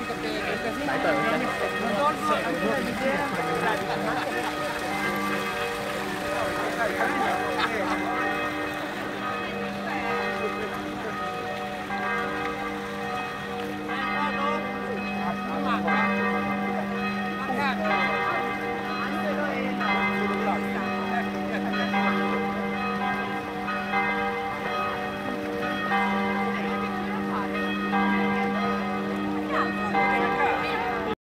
tanto che il casino non tolgo ancora di sera.